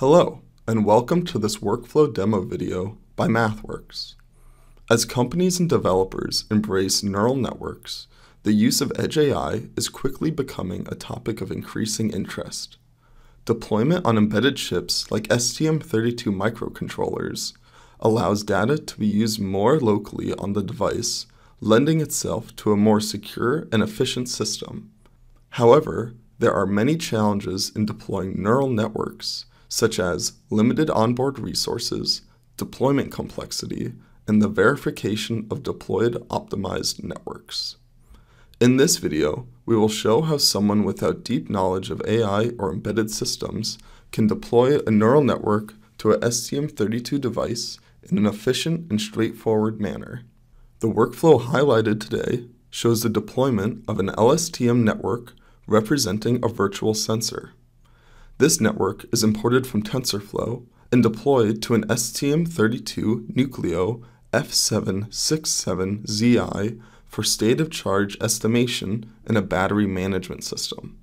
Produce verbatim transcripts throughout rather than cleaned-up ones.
Hello, and welcome to this workflow demo video by MathWorks. As companies and developers embrace neural networks, the use of Edge A I is quickly becoming a topic of increasing interest. Deployment on embedded chips like S T M thirty-two microcontrollers allows data to be used more locally on the device, lending itself to a more secure and efficient system. However, there are many challenges in deploying neural networks, such as limited onboard resources, deployment complexity, and the verification of deployed optimized networks. In this video, we will show how someone without deep knowledge of A I or embedded systems can deploy a neural network to a S T M thirty-two device in an efficient and straightforward manner. The workflow highlighted today shows the deployment of an L S T M network representing a virtual sensor. This network is imported from TensorFlow and deployed to an S T M thirty-two Nucleo F seven sixty-seven Z I for state of charge estimation in a battery management system.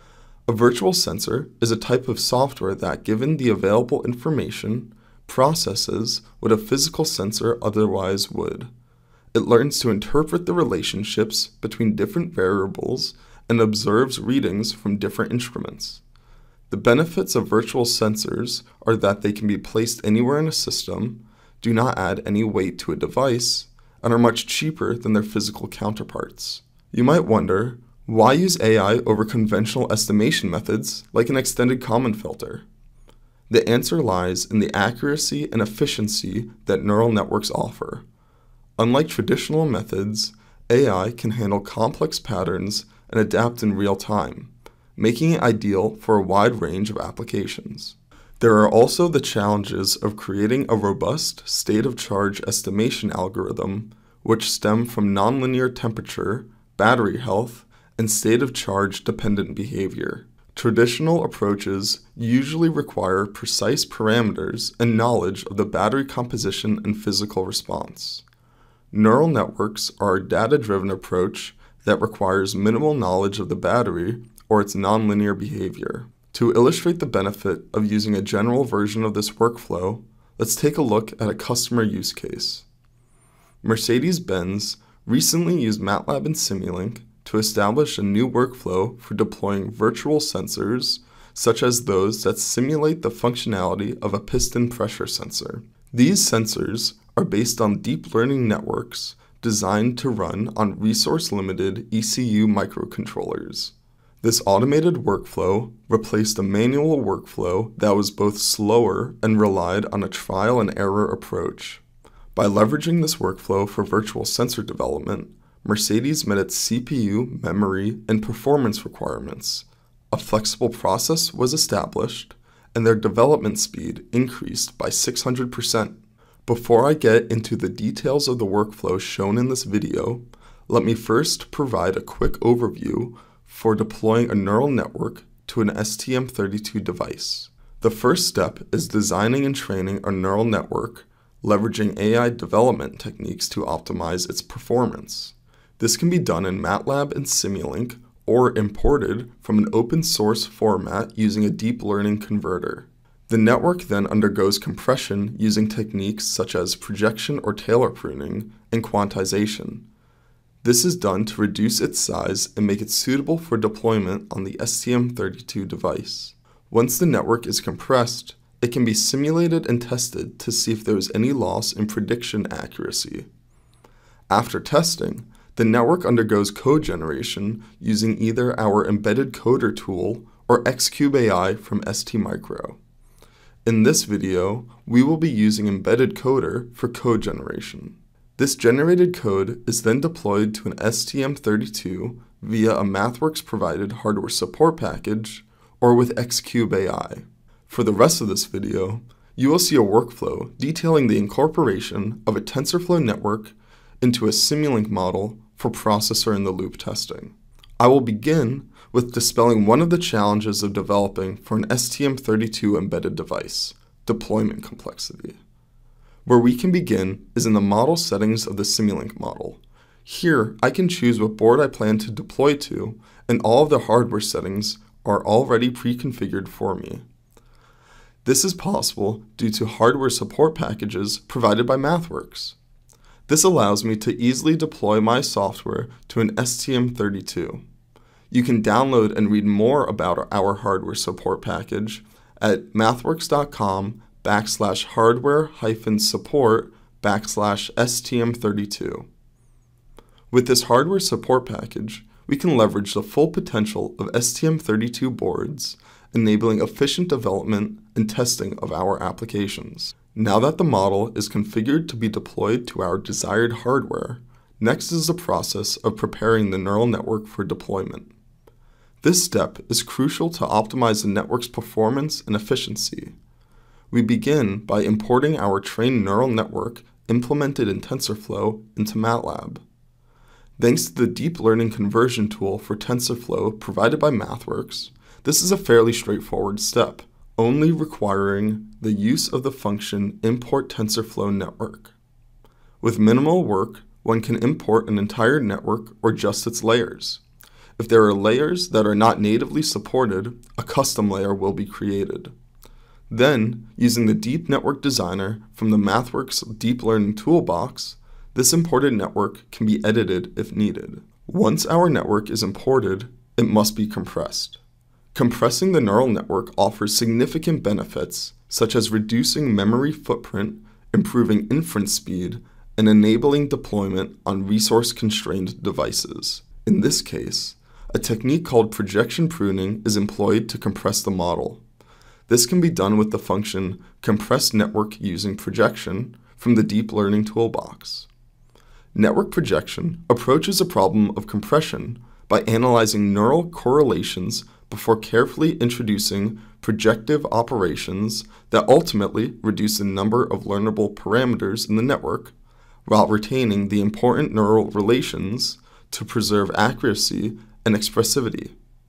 A virtual sensor is a type of software that, given the available information, processes what a physical sensor otherwise would. It learns to interpret the relationships between different variables and observes readings from different instruments. The benefits of virtual sensors are that they can be placed anywhere in a system, do not add any weight to a device, and are much cheaper than their physical counterparts. You might wonder, why use A I over conventional estimation methods like an extended common filter? The answer lies in the accuracy and efficiency that neural networks offer. Unlike traditional methods, A I can handle complex patterns and adapt in real time, making it ideal for a wide range of applications. There are also the challenges of creating a robust state of charge estimation algorithm, which stem from nonlinear temperature, battery health, and state of charge dependent behavior. Traditional approaches usually require precise parameters and knowledge of the battery composition and physical response. Neural networks are a data-driven approach that requires minimal knowledge of the battery or its nonlinear behavior. To illustrate the benefit of using a general version of this workflow, let's take a look at a customer use case. Mercedes-Benz recently used MATLAB and Simulink to establish a new workflow for deploying virtual sensors, such as those that simulate the functionality of a piston pressure sensor. These sensors are based on deep learning networks designed to run on resource-limited E C U microcontrollers. This automated workflow replaced a manual workflow that was both slower and relied on a trial and error approach. By leveraging this workflow for virtual sensor development, Mercedes met its C P U, memory, and performance requirements. A flexible process was established, and their development speed increased by six hundred percent. Before I get into the details of the workflow shown in this video, let me first provide a quick overview for deploying a neural network to an S T M thirty-two device. The first step is designing and training a neural network, leveraging A I development techniques to optimize its performance. This can be done in MATLAB and Simulink or imported from an open source format using a deep learning converter. The network then undergoes compression using techniques such as projection or Taylor pruning and quantization. This is done to reduce its size and make it suitable for deployment on the S T M thirty-two device. Once the network is compressed, it can be simulated and tested to see if there is any loss in prediction accuracy. After testing, the network undergoes code generation using either our embedded coder tool or X cube A I from STmicro. In this video, we will be using embedded coder for code generation. This generated code is then deployed to an S T M thirty-two via a MathWorks provided hardware support package or with X cube A I. For the rest of this video, you will see a workflow detailing the incorporation of a TensorFlow network into a Simulink model for processor-in-the-loop testing. I will begin with dispelling one of the challenges of developing for an S T M thirty-two embedded device, deployment complexity. Where we can begin is in the model settings of the Simulink model. Here, I can choose what board I plan to deploy to, and all of the hardware settings are already pre-configured for me. This is possible due to hardware support packages provided by MathWorks. This allows me to easily deploy my software to an S T M thirty-two. You can download and read more about our hardware support package at mathworks.com backslash hardware hyphen support backslash STM32. With this hardware support package, we can leverage the full potential of S T M thirty-two boards, enabling efficient development and testing of our applications. Now that the model is configured to be deployed to our desired hardware, next is the process of preparing the neural network for deployment. This step is crucial to optimize the network's performance and efficiency. We begin by importing our trained neural network implemented in TensorFlow into MATLAB. Thanks to the deep learning conversion tool for TensorFlow provided by MathWorks, this is a fairly straightforward step, only requiring the use of the function import TensorFlow network. With minimal work, one can import an entire network or just its layers. If there are layers that are not natively supported, a custom layer will be created. Then, using the Deep Network Designer from the MathWorks Deep Learning Toolbox, this imported network can be edited if needed. Once our network is imported, it must be compressed. Compressing the neural network offers significant benefits, such as reducing memory footprint, improving inference speed, and enabling deployment on resource-constrained devices. In this case, a technique called projection pruning is employed to compress the model. This can be done with the function compress network using projection from the Deep Learning Toolbox. Network projection approaches a problem of compression by analyzing neural correlations before carefully introducing projective operations that ultimately reduce the number of learnable parameters in the network, while retaining the important neural relations to preserve accuracy and expressivity.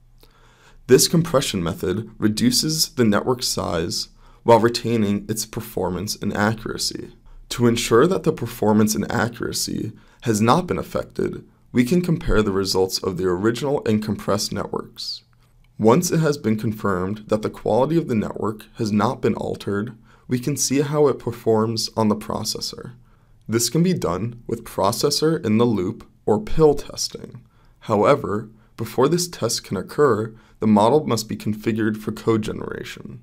This compression method reduces the network size while retaining its performance and accuracy. To ensure that the performance and accuracy has not been affected, we can compare the results of the original and compressed networks. Once it has been confirmed that the quality of the network has not been altered, we can see how it performs on the processor. This can be done with processor in the loop or pill testing. However, before this test can occur, the model must be configured for code generation.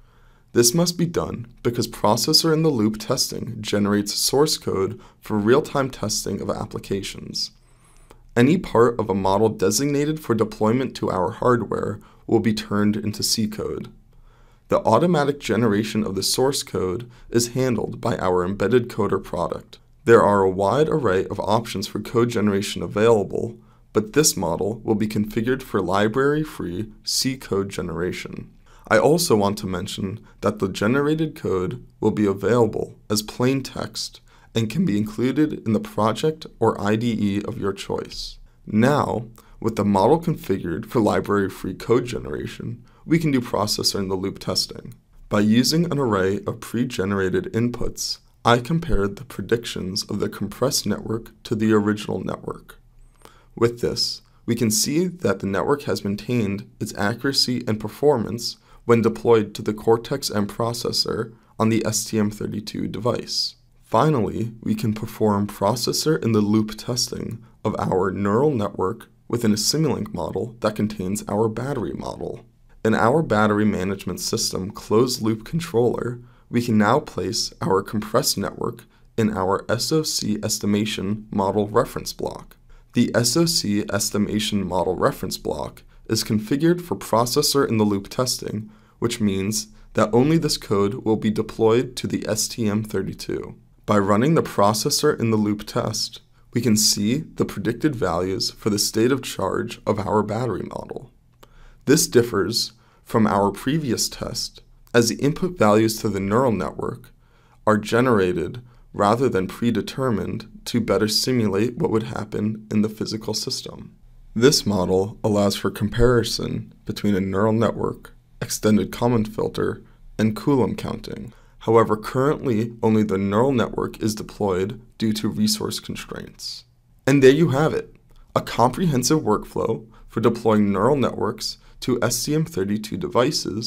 This must be done because processor in the loop testing generates source code for real-time testing of applications. Any part of a model designated for deployment to our hardware will be turned into C code. The automatic generation of the source code is handled by our embedded coder product. There are a wide array of options for code generation available, but this model will be configured for library-free C code generation. I also want to mention that the generated code will be available as plain text and can be included in the project or I D E of your choice. Now, with the model configured for library-free code generation, we can do processor-in-the-loop testing. By using an array of pre-generated inputs, I compared the predictions of the compressed network to the original network. With this, we can see that the network has maintained its accuracy and performance when deployed to the Cortex-M processor on the S T M thirty-two device. Finally, we can perform processor-in-the-loop testing of our neural network within a Simulink model that contains our battery model. In our battery management system closed-loop controller, we can now place our compressed network in our S O C estimation model reference block. The S O C estimation model reference block is configured for processor-in-the-loop testing, which means that only this code will be deployed to the S T M thirty-two. By running the processor-in-the-loop test, we can see the predicted values for the state of charge of our battery model. This differs from our previous test, as the input values to the neural network are generated rather than predetermined to better simulate what would happen in the physical system. This model allows for comparison between a neural network, extended common filter, and Coulomb counting. However, currently only the neural network is deployed due to resource constraints. And there you have it, a comprehensive workflow for deploying neural networks to S T M thirty-two devices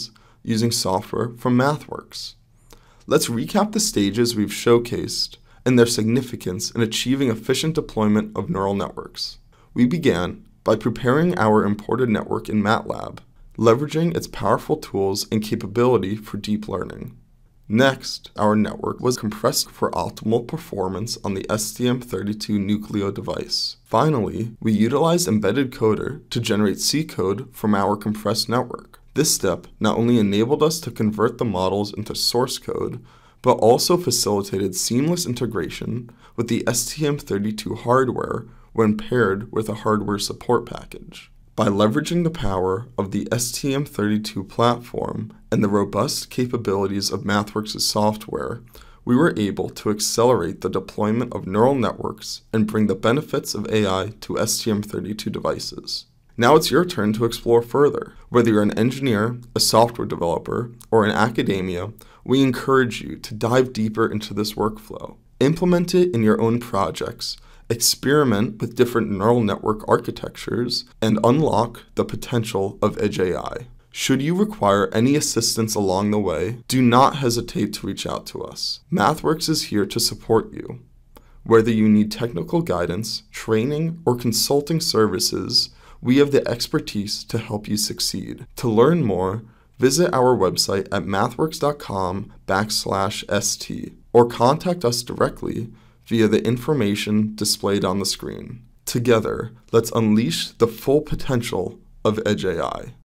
using software from MathWorks. Let's recap the stages we've showcased and their significance in achieving efficient deployment of neural networks. We began by preparing our imported network in MATLAB, leveraging its powerful tools and capability for deep learning. Next, our network was compressed for optimal performance on the S T M thirty-two Nucleo device. Finally, we utilized Embedded Coder to generate C code from our compressed network. This step not only enabled us to convert the models into source code, but also facilitated seamless integration with the S T M thirty-two hardware when paired with a hardware support package. By leveraging the power of the S T M thirty-two platform and the robust capabilities of MathWorks' software, we were able to accelerate the deployment of neural networks and bring the benefits of A I to S T M thirty-two devices. Now it's your turn to explore further. Whether you're an engineer, a software developer, or in academia, we encourage you to dive deeper into this workflow. Implement it in your own projects, experiment with different neural network architectures, and unlock the potential of Edge A I. Should you require any assistance along the way, do not hesitate to reach out to us. MathWorks is here to support you. Whether you need technical guidance, training, or consulting services, we have the expertise to help you succeed. To learn more, visit our website at mathworks.com backslash st or contact us directly via the information displayed on the screen. Together, let's unleash the full potential of Edge A I.